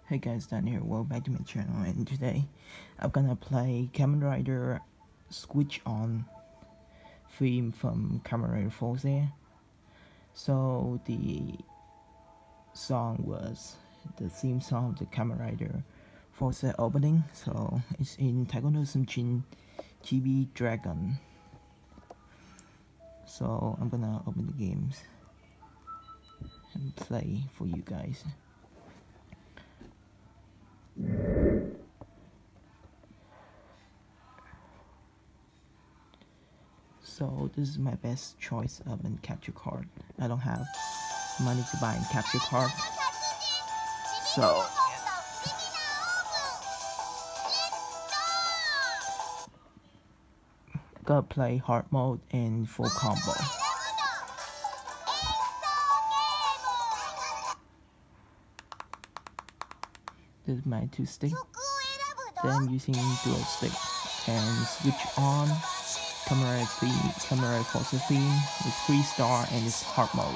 Hey guys, Dan here, welcome back to my channel, and today I'm gonna play Kamen Rider Switch On theme from Kamen Rider Fourze. So the song was the theme song of the Kamen Rider Fourze opening, so it's in Taiko no Tatsujin Chibi Dragon. So I'm gonna open the games and play for you guys. So this is my best choice of a capture card. I don't have money to buy a capture card, so gotta play hard mode and full combo. This is my 2 stick. Then I'm using dual stick and switch on Kamen Rider Fourze theme with 3-star and it's hard mode.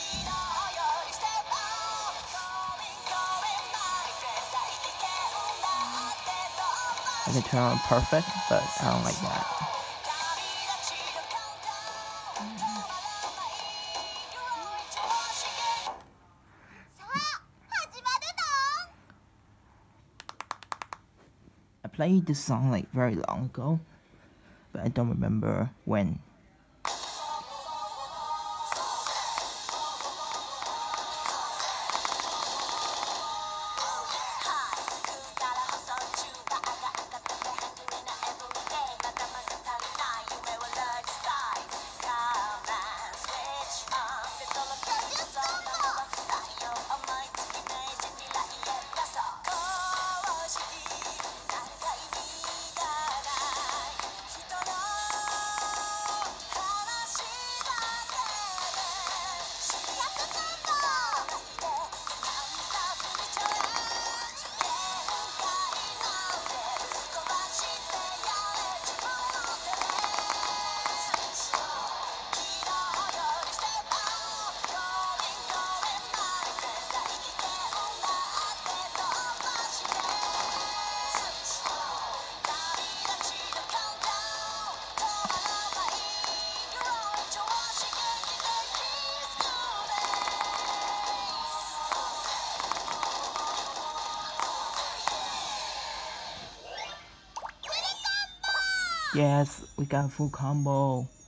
I can turn on perfect, but I don't like that. I played this song like very long ago, but I don't remember when. Yes, we got a full combo.